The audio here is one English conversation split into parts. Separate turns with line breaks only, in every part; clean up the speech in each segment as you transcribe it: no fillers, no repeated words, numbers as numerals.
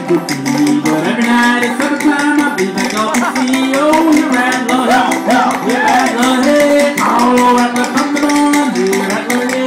good for me. But every night at supper time, I'll be back off the sea. Oh, you Rattler, you Rattler, hey. Oh, Rattler from the Boone, you Rattler, hey.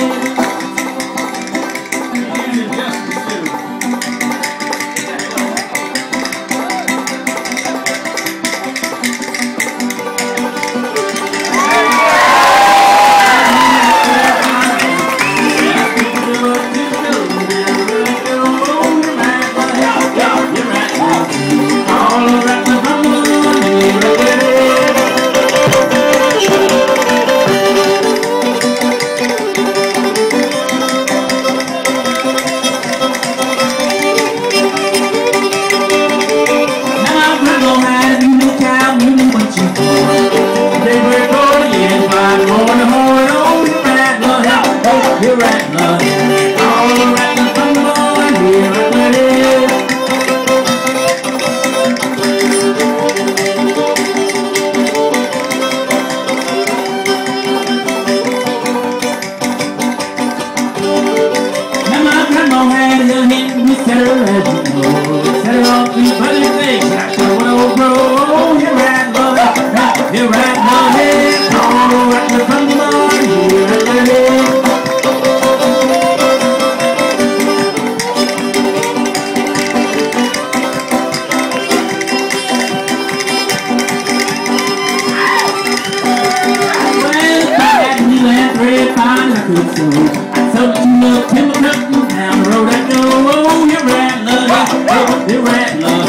You Rattler,